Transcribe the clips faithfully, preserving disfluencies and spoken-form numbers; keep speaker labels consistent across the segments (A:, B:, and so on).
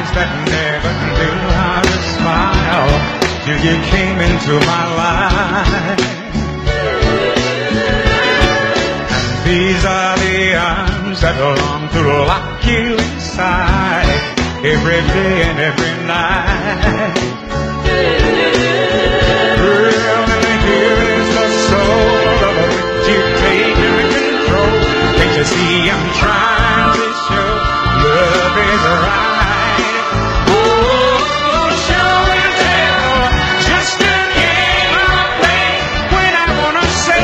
A: that never knew how to smile till you came into my life. And these are the arms that long to lock you inside every day and every night. Well, and here is the soul of which you take every control. Can't you see I'm trying to show love is right? Oh, show and tell, just a game I play when I wanna say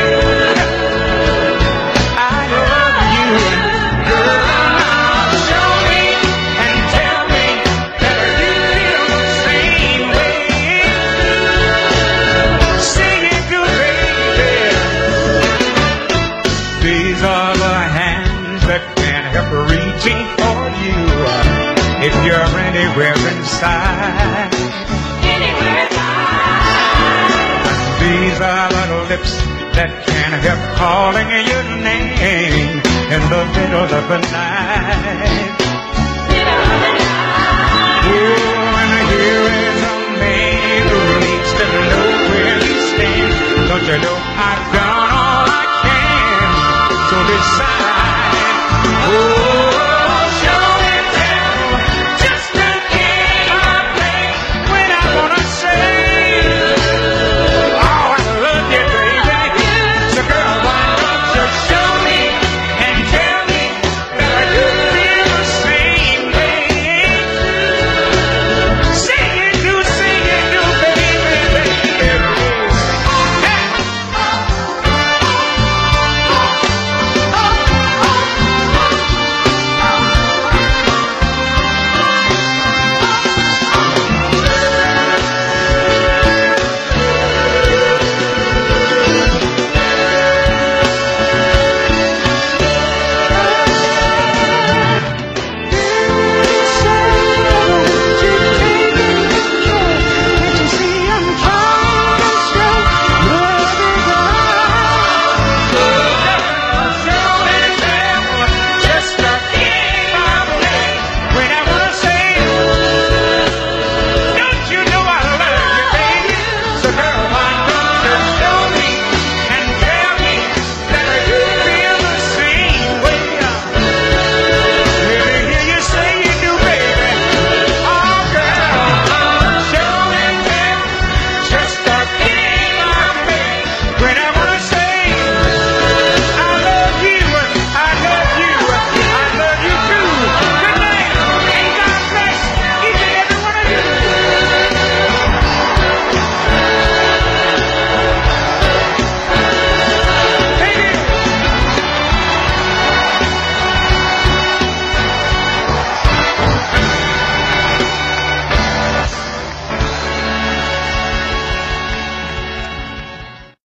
A: I love you. Girl, now show me and tell me that you feel the same way. Sing it good, baby. These are the hands that can help reaching for you if you're anywhere inside.
B: Anywhere inside.
A: These are the lips that can help calling your name in the middle of the night.
B: Middle of the night.
A: Oh, and here is a man who needs to know where you stand. Don't you know?